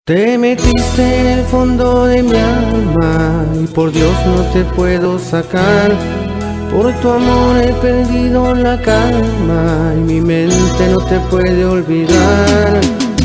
Te metiste en el fondo de mi alma y por Dios no te puedo sacar. Por tu amor he perdido la calma y mi mente no te puede olvidar.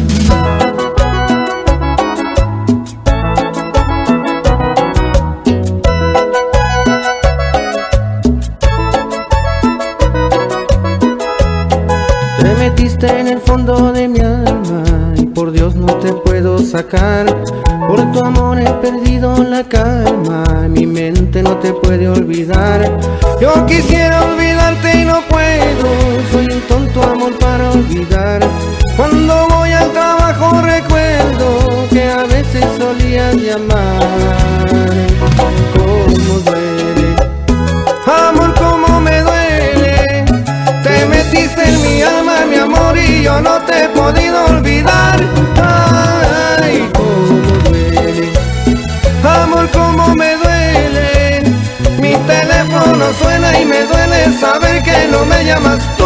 Te metiste en el fondo de mi alma y por Dios no te puedo sacar. Por tu amor he perdido la calma, mi mente no te puede olvidar. Yo quisiera olvidarte y no puedo, soy un tonto amor para olvidar. Cuando voy al trabajo recuerdo que a veces solías llamar. Cómo duele, amor, cómo me duele. Te metiste en mi alma, mi amor, y yo no te he podido olvidar. Ay, cómo duele, amor, cómo me duele. Mi teléfono suena y me duele saber que no me llamas tú.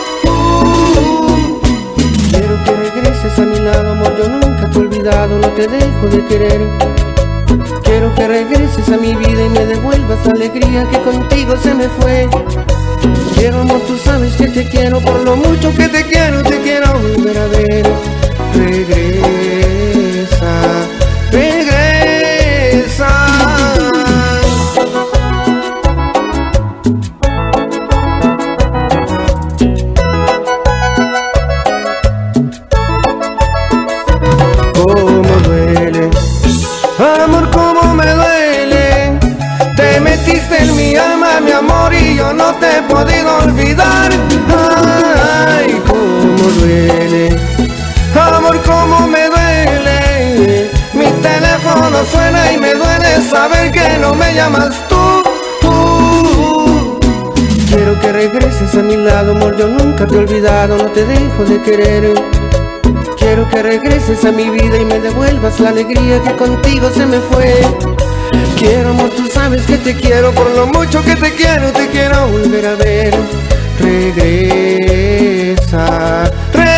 Quiero que regreses a mi lado, amor, yo nunca te he olvidado, no te dejo de querer. Quiero que regreses a mi vida y me devuelvas la alegría que contigo se me fue. Quiero, amor, tú sabes que te quiero, por lo mucho que te quiero volver a ver. Regresa, regresa. Cómo duele, amor, cómo me duele. Te metiste en mi alma, mi amor, y yo no te he podido olvidar. Ay, cómo duele, amor, cómo me duele. Mi teléfono suena y me duele saber que no me llamas tú. Quiero que regreses a mi lado, amor, yo nunca te he olvidado, no te dejo de querer. Quiero que regreses a mi vida y me devuelvas la alegría que contigo se me fue. Quiero, amor, tú sabes que te quiero, por lo mucho que te quiero volver a ver. Regresa, regresa.